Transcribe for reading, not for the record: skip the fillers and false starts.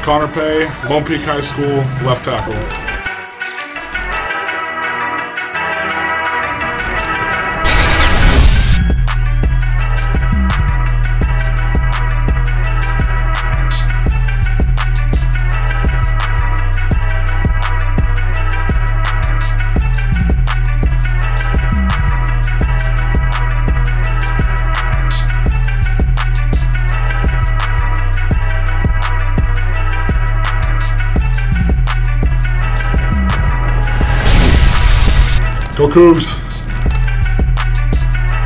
Connor Pay, Lone Peak High School, left tackle. Go Cougs!